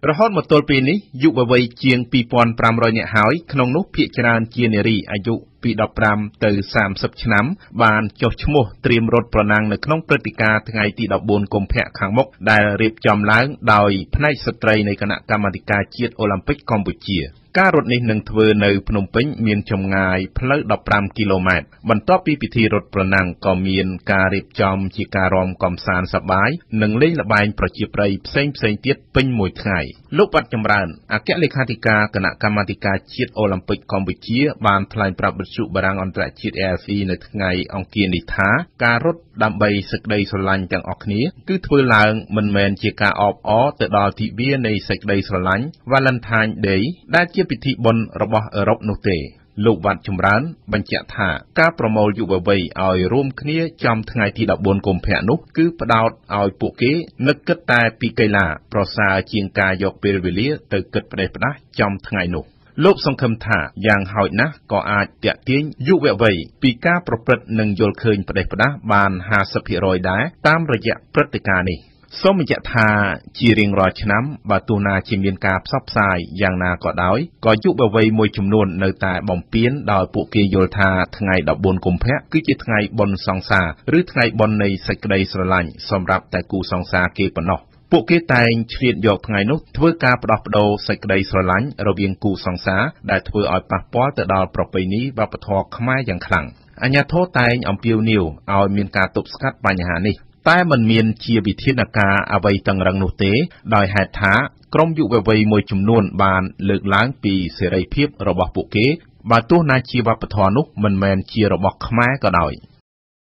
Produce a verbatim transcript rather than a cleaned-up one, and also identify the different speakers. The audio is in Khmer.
Speaker 1: រហូតមកទល់ពេលនេះយុវវ័យជាងពីរពាន់ប្រាំរយនាក់ហើយក្នុងនោះភាគច្រើនជានារីអាយុពីដប់ប្រាំទៅសាមសិបឆ្នាំបានចុះឈ្មោះត្រៀមរត់ប្រណាំងនៅក្នុងព្រឹត្តិការណ៍ថ្ងៃទីដប់បួនកុម្ភៈខាងមុខដែលរៀបចំឡើងដោយផ្នែកស្ត្រីនៃគណៈកម្មាធិការជាតិអូឡ িম্প ិកកម្ពុជាការរត់នេះនឹងធ្វើនៅភ្នំពេញមានចម្ងាយផ្លូវដប់ប្រាំគីឡូម៉ែត្របន្ទាប់ពីពិធីរត់ប្រណាំងក៏មានការរៀបចំជាការរាំកម្សាន្តសប្បាយនិងលេងល្បែងប្រជាប្រិយផ្សេងផ្សេងទៀតពេញមួយថ្ងៃលោកបាត់ចម្រើនអគ្គលេខាធិការគណៈកម្មាធិការជាតិអូឡ িম্প ិកកម្ពុជាបានថ្លែងប្រាប់វិទ្យុបារាំងអន្តរជាតិ A F P នៅថ្ងៃអង្គារនេះថាការរត់ដើម្បីសេចក្តីស្រឡាញ់ទាំងអស់គ្នាគឺធ្វើឡើងមិនមែនជាការអបអរទៅដល់ទិវានៃសេចក្តីស្រឡាញ់ Valentine Day ដែលជាពិធីបុណ្យរបស់អឺរ៉ុបនោះទេលោកវ៉ាត់ចម្រើនបញ្ជាក់ថាការប្រមូលយុវវ័យឲ្យរួមគ្នាចំថ្ងៃទីដប់បួនកុម្ភៈនោះគឺផ្ដោតឲ្យពួកគេនឹកគិតតែពីកីឡាប្រសើរជាងការយកពេលវេលាទៅគិតផ្ដេសផ្ដាសចំថ្ងៃនោះលោកសង្ឃឹមថាយ៉ាងហោចណាស់ក៏អាចទាក់ទាញយុវវ័យពីការប្រព្រឹត្តនិងយល់ឃើញផ្ដេសផ្ដាសបាន ห้าสิบเปอร์เซ็นต์ ដែរតាមរយៈព្រឹត្តិការណ៍នេះសូមបញ្ជាក់ថាជារៀងរាល់ឆ្នាំបើទោះណាជាមានការផ្សព្វផ្សាយយ៉ាងណាក៏ដោយក៏យុវវ័យមួយចំនួននៅតែបំពានដោយពួកគេយល់ថាថ្ងៃដប់បួនកុម្ភៈគឺជាថ្ងៃបុណ្យសង្សារឬថ្ងៃបុណ្យនៃសេចក្តីស្រឡាញ់សម្រាប់តែគូសង្សារគេប៉ុណ្ណោះពួកគេតែងឆ្លៀតយកថ្ងៃនោះធ្វើការផ្ដោះប្ដូរសេចក្តីស្រឡាញ់រវាងគូសង្សារដែលធ្វើឲ្យប៉ះពាល់ទៅដល់ប្រពៃណីវប្បធម៌ខ្មែរយ៉ាងខ្លាំងអាជ្ញាធរតែងអំពាវនាវឲ្យមានការទប់ស្កាត់បញ្ហានេះតែមិនមានជាវិធានការអ្វីតឹងរ៉ឹងនោះទេដោយហេតុថាក្រុមយុវវ័យមួយចំនួនបានលើកឡើងពីសេរីភាពរបស់ពួកគេបើទោះណាជាវប្បធម៌នោះមិនមែនជារបស់ខ្មែរក៏ដោយ